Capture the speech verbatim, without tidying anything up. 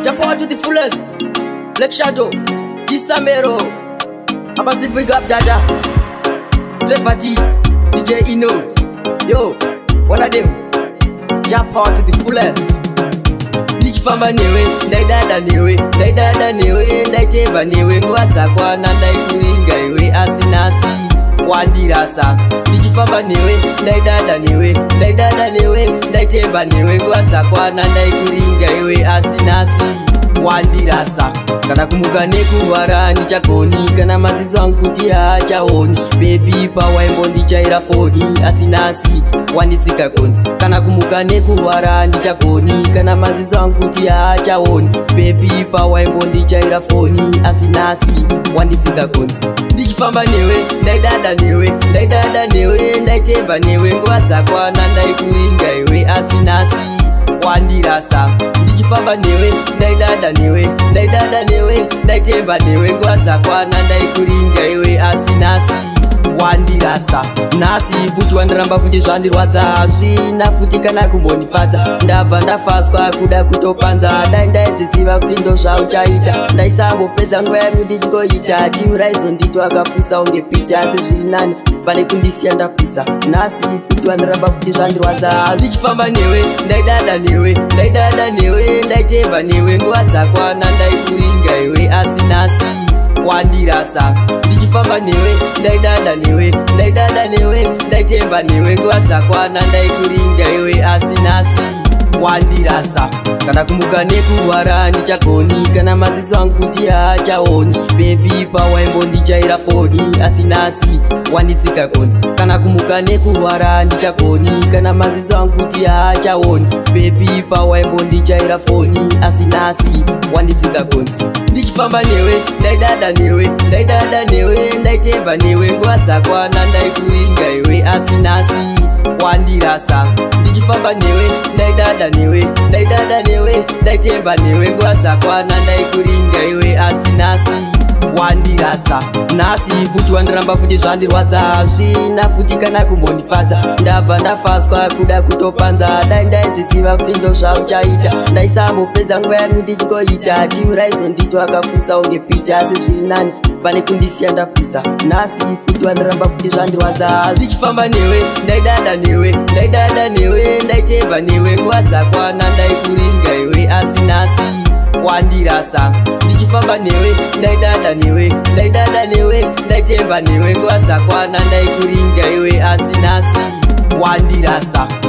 Jump out to the fullest. Black Shadow, Kisamero, Abasi big up Dada, Trepati, D J Ino. Yo, one of them. Jump out to the fullest. Dich famba newe, Ndaidada newe, Ndaidada newe, Ndaiteba newe, Ngwata kwa na ndaikuringa iwe asinasi wandirasa. Dich famba newe, Ndaidada newe, Ndaidada newe, Ndaiteba newe, Ngwata kwa na ndaikuringa iwe asinasi wandirasa. Kana kumuka nekuwara ndichakoni, kana mazizo angu kuti haachaoni. Baby pawa imbo ndichaira foni asinasi wanditsika konzi. Kana kumuka nekuwara ndichakoni, kana mazizo angu kuti haachaoni. Baby pawa imbo ndichaira foni asinasi wanditsika konzi. Ndichifamba newe, Ndaidada newe, Ndaidada newe, Ndaiteba newe, Ngwadza kwana ndaikuringa iwe asinasi wandirasa. Ndichifamba newe, Ndaidada newe, Ndaidada newe, Ndaiteba newe, Ngwadza kwana ndaikuringa iwe asinasi wandirasa. Nasi futi wandiramba kuti zvandirwadza azvina futi kana kumbondifadza. Ndabva ndafaswa kuda kutopanza, dai ndaizviziva kuti ndo zvauchaita. Ndaisambopedza nguva yangu ndichingoita, timu raizonditwa akapusa unge pita. Asi zviri nani pane kundisiya ndapusa. Nasi futi wandiramba kuti zvandirwadza. Ndichifamba newe, Ndaidada newe, Ndaidada newe, Ndaiteba newe, Ngwadza kwana ndaikuringa iwe asinasi wandirasa. Ndichifamba newe, Ndaidada newe, Ndaidada newe, Ndaiteba newe, Ngwadza kwana ndaikuringa iwe asinasi wandirasa. Kana kumuka nekuwara ndichakoni, kana mazizo angu kuti haachaoni. Baby pawa imbo ndichaira foni asinasi wanditsika konzi. Kana kumuka nekuwara ndichakoni, kana mazizo angu kuti haachaoni. Baby pawa imbo ndichaira foni asinasi wanditsika konzi. Ndichifamba newe, Ndaidada newe, Ndaidada newe, Ndaiteba newe, Ngwadza kwana ndaikuringa iwe asinasi wandirasa. Ndichifamba newe, Ndaidada newe, Ndaidada newe, Ndaiteba newe, Ngwadza kwana ndaikuringa iwe asinasi wandirasa. Nasi futi wandiramba futi zvandirwadza azvina futi kana kumbondifadza. Ndabva ndafaswa kuda kutopanza, dai ndaizviziva kuti ndo zvauchaita. Ndaisambopedza nguva yangu ndichingoita, timu raizonditwa akapusa unge pita. Asi zviri nani pane kundisiya ndapusa. Nasi futi wandiramba futi zvandirwadza. Ndichifamba newe, Ndaidada newe, Ndaidada newe, Ndaiteba newe, Ngwadza kwana ndaikuringa iwe asinasi wandirasa. Ndichifamba newe, Ndaidada newe, Ndaidada newe, Ndaiteba newe, Ngwadza kwana ndaikuringa iwe asinasi wandirasa.